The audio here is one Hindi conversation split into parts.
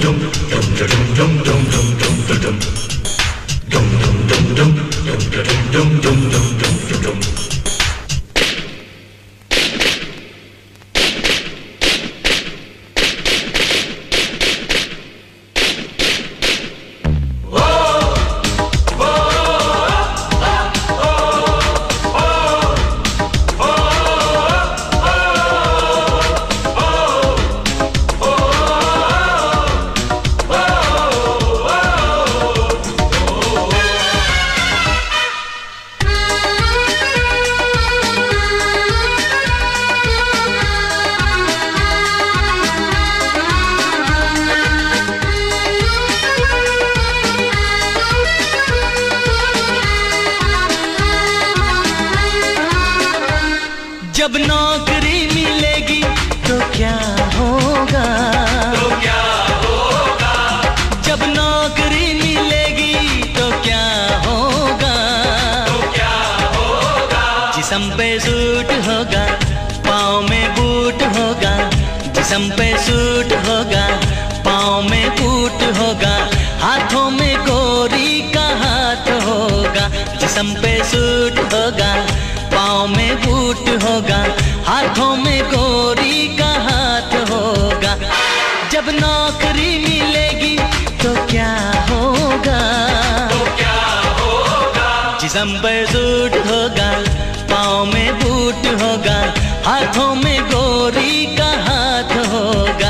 जब नौकरी मिलेगी तो क्या होगा, तो क्या होगा। जब नौकरी मिलेगी तो क्या होगा, तो क्या होगा। जिस्म पे सूट होगा, पाँव में बूट होगा। जिस्म पे सूट होगा, पाँव में बूट होगा। हाथों में गोरी का हाथ होगा। जिस्म पे सूट होगा, पाँव में बूट होगा। हाथों में गोरी का हाथ होगा। जब नौकरी मिलेगी तो क्या होगा, तो क्या होगा। जिस्म पे सूट होगा, पाँव में बूट होगा। हाथों में गोरी का हाथ होगा।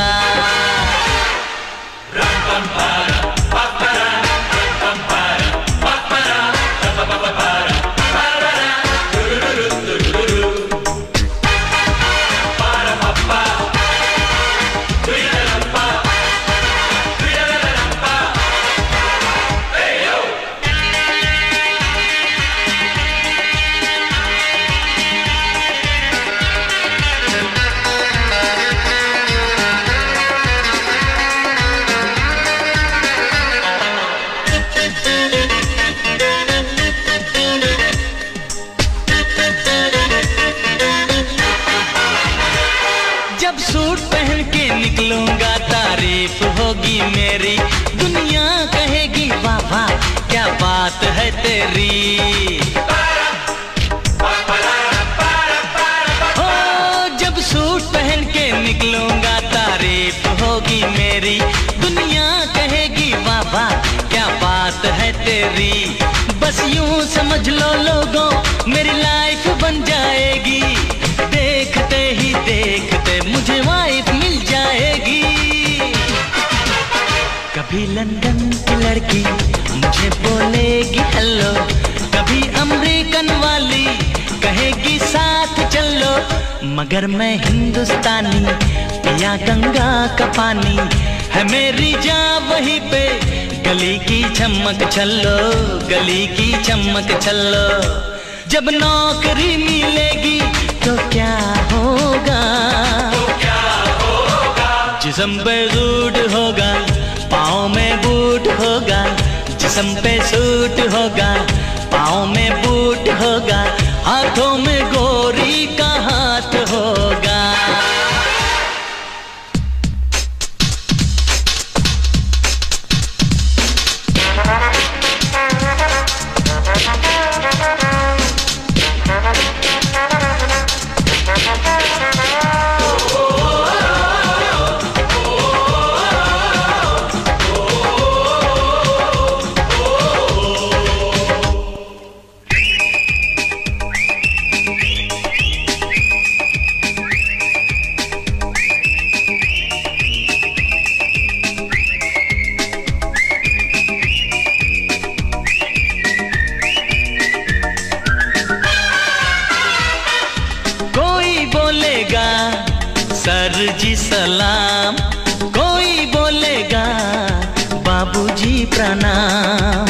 जब सूट पहन के निकलूंगा तारीफ होगी मेरी। दुनिया कहेगी वाह वाह क्या बात है तेरी। हो जब सूट पहन के निकलूंगा तारीफ होगी मेरी। दुनिया कहेगी वाह वाह क्या बात है तेरी। बस यूं समझ लो लोगों मेरी लाइफ बन जाएगी। देखते ही देखते मुझे वाइफ मिल जाएगी। कभी लंदन की लड़की मुझे बोलेगी हेलो। कभी अमेरिकन वाली कहेगी साथ चलो। मगर मैं हिंदुस्तानी पिया गंगा का पानी। है मेरी जान वहीं पे गली की चमक छल्लो। गली की चमक छल्लो। जब नौकरी मिलेगी तो क्या होगा, तो क्या होगा। जिस्म पे सूट होगा, पाँव में बूट होगा। जिस्म पे सूट होगा, पाँव में बूट होगा। हाथों में गोरी का हाथ होगा। सर जी सलाम। कोई बोलेगा बाबूजी प्रणाम।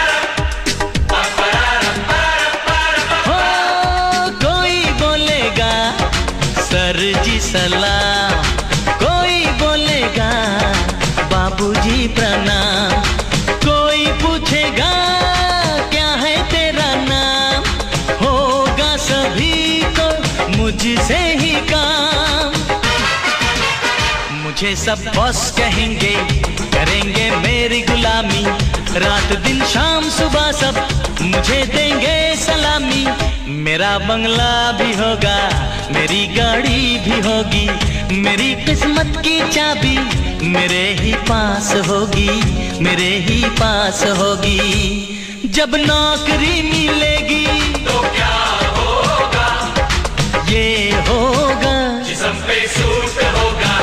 हो कोई बोलेगा सर जी सलाम। कोई बोलेगा बाबूजी प्रणाम। कोई पूछेगा क्या है तेरा नाम। होगा सभी को मुझसे ही काम। मुझे सब बॉस कहेंगे, करेंगे मेरी गुलामी, रात दिन शाम सुबह सब मुझे देंगे सलामी। मेरा बंगला भी होगा, मेरी गाड़ी भी होगी, मेरी किस्मत की चाबी मेरे ही पास होगी, मेरे ही पास होगी। जब नौकरी मिलेगी तो क्या होगा? ये होगा जिस्म पे सूट होगा,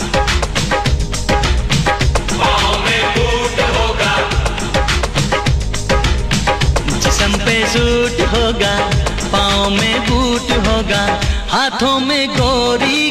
पाँव में बूट होगा। जिस्म पे सूट होगा, पाँव में बूट होगा, हाथों में गोरी